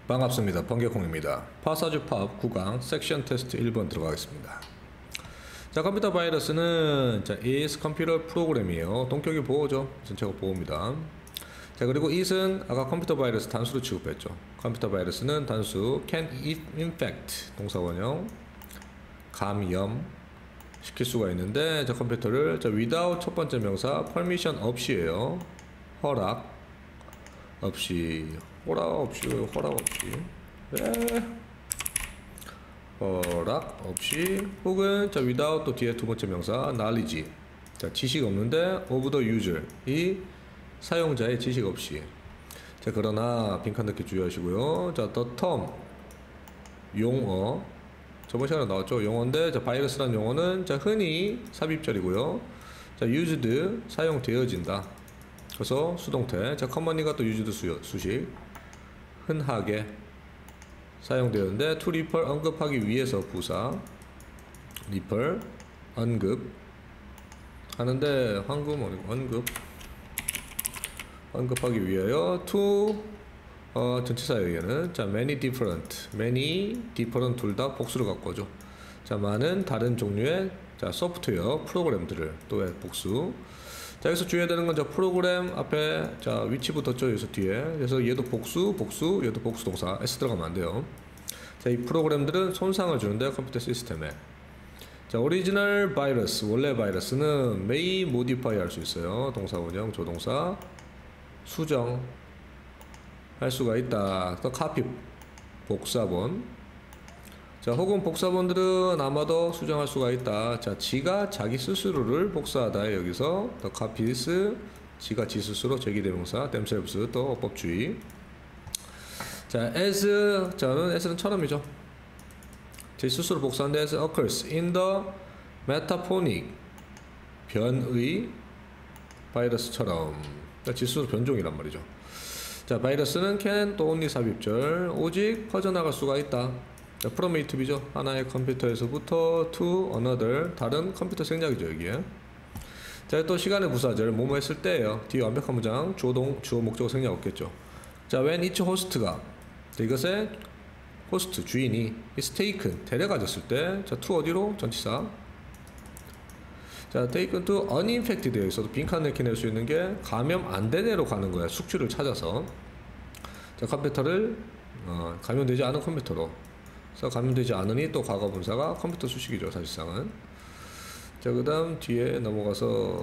반갑습니다. 번개콩입니다. 파사주 팝 9강 섹션 테스트 1번 들어가겠습니다. 자, 컴퓨터 바이러스는 is 컴퓨터 프로그램이에요. 동격이 보호죠. 전체가 보호입니다. 자, 그리고 it은 아까 컴퓨터 바이러스 단수로 취급했죠. 컴퓨터 바이러스는 단수 can infect 동사원형 감염 시킬 수가 있는데, 자, 컴퓨터를 without 첫 번째 명사 permission 없이에요. 허락 없이, 허락 없이, 네. 허락 없이, 혹은 without 또 뒤에 두 번째 명사 knowledge, 자, 지식 없는데 of the user, 이 사용자의 지식 없이. 자, 그러나 빈칸 넣기 주의하시고요. 자, the term 용어, 저번 시간에 나왔죠. 용어인데, 자, 바이러스라는 용어는 흔히 삽입절이고요. 자, used 사용되어진다. 그래서 수동태. 자, commonly가 또 used 수식, 흔하게 사용되는데, to refer 언급하기 위해서 부사, refer 언급 하는데, 황금 아니고 언급하기 위하여 to 전치사에게는 자, many different 둘 다 복수를 갖고 오죠. 자, 많은 다른 종류의 자, 소프트웨어 프로그램들을 또의 복수. 자, 여기서 주의해야 되는 건 저 프로그램 앞에 자, 위치 붙었죠. 여기서 뒤에. 그래서 얘도 복수, 얘도 복수 동사 S 들어가면 안 돼요. 자, 이 프로그램들은 손상을 주는데 컴퓨터 시스템에. 자, 오리지널 바이러스, 원래 바이러스는 may modify 할 수 있어요. 동사원형, 조동사, 수정 할 수가 있다. 또 카피, 복사본. 자, 혹은 복사본들은 아마도 수정할 수가 있다. 자, 지가 자기 스스로를 복사하다. 여기서 더 카피스, 지가 지 스스로, 제기대명사, themselves, 또 어법주의. 자, as, 저는 as는 처럼이죠. 제 스스로 복사하는데 as occurs in the metaphonic, 변의 바이러스처럼. 자, 지 스스로 변종이란 말이죠. 자, 바이러스는 can 또 only 삽입절, 오직 퍼져나갈 수가 있다. 자, from A to B죠. 하나의 컴퓨터에서부터 to another, 다른 컴퓨터 생략이죠, 여기에. 자, 또 시간의 부사절, 뭐뭐 했을 때예요. 뒤에 완벽한 문장, 주어 목적어 생략 없겠죠. 자, when each host가, 이것의 호스트, 주인이 is taken, 데려가졌을 때, 자, to 어디로? 전치사. 자, taken to uninfected, 여기서도 빈칸 넣기 낼 수 있는 게 감염 안 된 애로 가는 거야. 숙주를 찾아서. 자, 컴퓨터를 감염되지 않은 컴퓨터로. 그래서 감염되지 않으니 또 과거 분사가 컴퓨터 수식이죠, 사실상은. 자, 그 다음 뒤에 넘어가서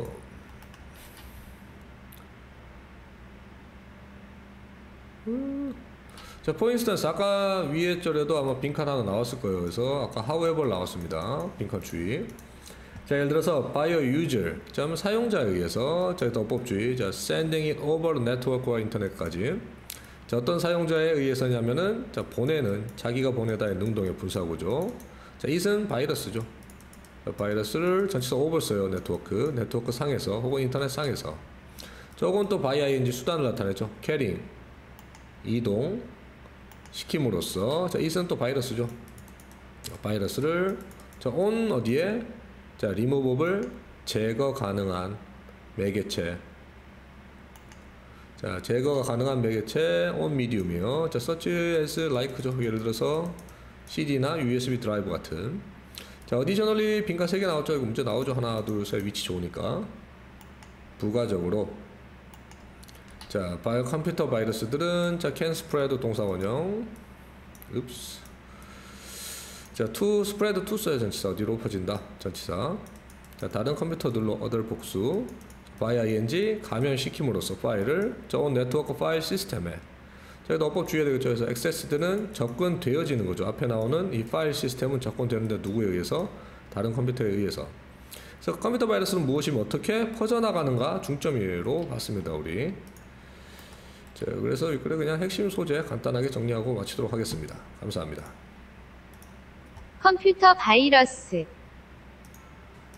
자, for instance, 아까 위에 절에도 아마 빈칸 하나 나왔을 거예요. 그래서 아까 however 나왔습니다. 빈칸 주의. 자, 예를 들어서 by a user, 자, 사용자에 의해서, 자, 더 어법주의, 자, sending it over network와 인터넷까지. 자, 어떤 사용자에 의해서냐면은, 자, 보내는, 자기가 보내다의 능동의 분사구죠. 자, it은 바이러스죠. 자, 바이러스를 전치사 over 써요. 네트워크 상에서, 혹은 인터넷 상에서. 저건 또 by ing 수단을 나타내죠. carrying, 이동 시킴으로써. 자, it은 또 바이러스죠. 자, 바이러스를, 자, on 어디에? 자, removeable, 제거 가능한 매개체. 자, 제거가 가능한 매개체 on medium이요. 자, such as like죠. 예를 들어서 CD나 USB 드라이브 같은. 자, additionally 빈칸 3개 나왔죠. 이거 문제 나오죠. 하나, 둘, 셋, 위치 좋으니까. 부가적으로. 자, 컴퓨터 바이러스들은 자, can spread 동사원형. 자, to spread to 써요. 전치사. 어디로 퍼진다. 전치사. 자, 다른 컴퓨터들로 other 복수. by ing 감염시킴으로써 파일을 on 네트워크 파일 시스템에. 저희도 어법 주의해야 되겠죠. 그래서 accessed는 접근되어지는 거죠. 앞에 나오는 이 파일 시스템은 접근되는데 누구에 의해서? 다른 컴퓨터에 의해서. 그래서 컴퓨터 바이러스는 무엇이면 어떻게 퍼져나가는가 중점으로 봤습니다, 우리. 자, 그래서 그냥 핵심 소재 간단하게 정리하고 마치도록 하겠습니다. 감사합니다. 컴퓨터 바이러스